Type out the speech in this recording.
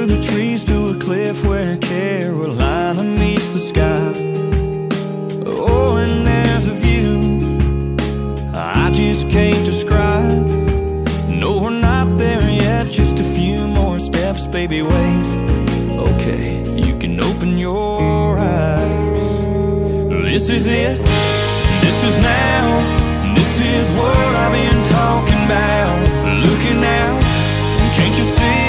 through the trees to a cliff where Carolina meets the sky. Oh, and there's a view I just can't describe. No, we're not there yet, just a few more steps, baby, wait. Okay, you can open your eyes. This is it, this is now, this is what I've been talking about. Looking out, can't you see?